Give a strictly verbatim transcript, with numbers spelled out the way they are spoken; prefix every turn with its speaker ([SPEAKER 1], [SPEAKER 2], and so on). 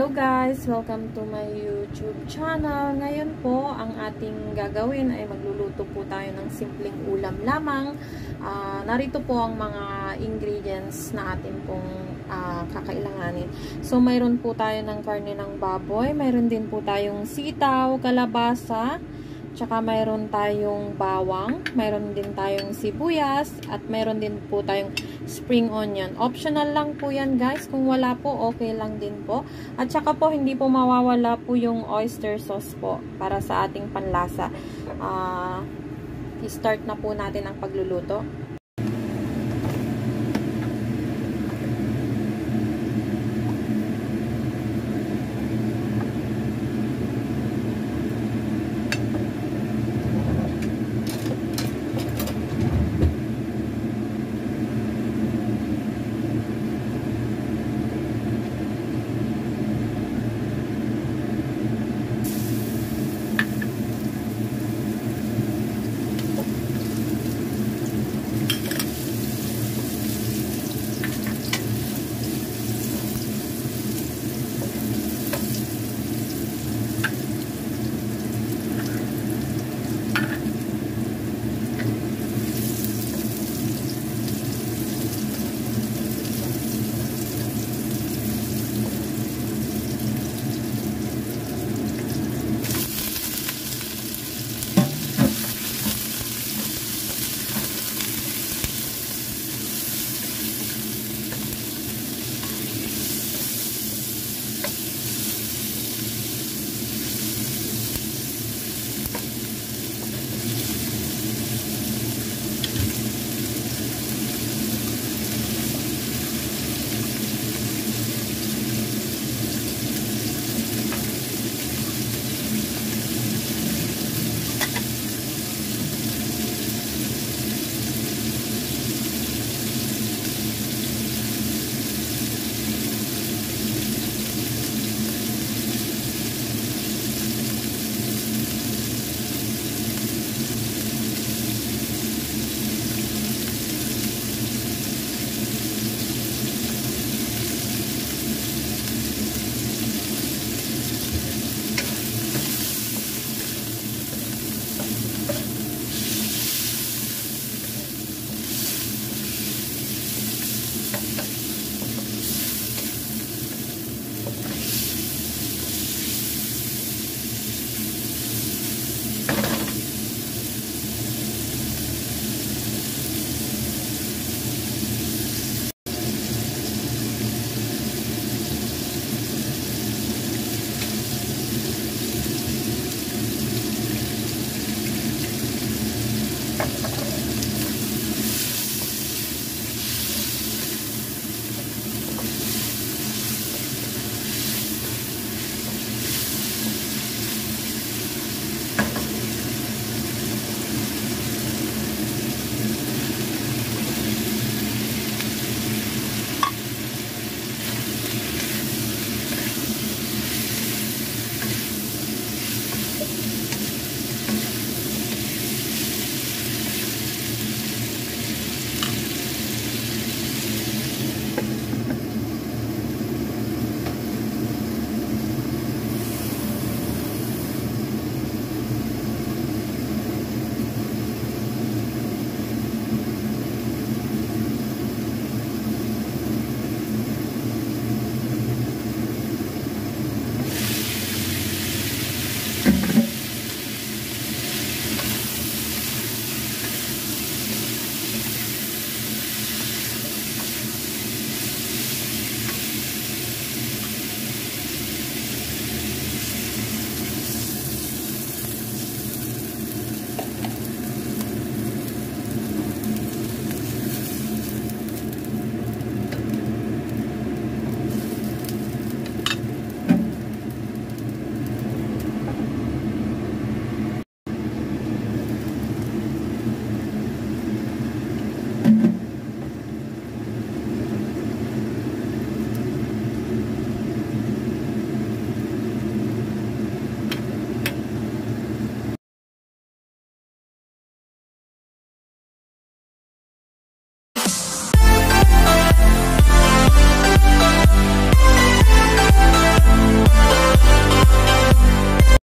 [SPEAKER 1] Hello guys! Welcome to my YouTube channel. Ngayon po, ang ating gagawin ay magluluto po tayo ng simpleng ulam lamang. Uh, narito po ang mga ingredients na atin pong uh, kakailanganin. So, mayroon po tayo ng karne ng baboy, mayroon din po tayong sitaw, kalabasa, tsaka mayroon tayong bawang, mayroon din tayong sibuyas, at mayroon din po tayong spring onion. Optional lang po yan guys. Kung wala po, okay lang din po. At tsaka po, hindi po mawawala po yung oyster sauce po para sa ating panlasa. Uh, i-start na po natin ang pagluluto.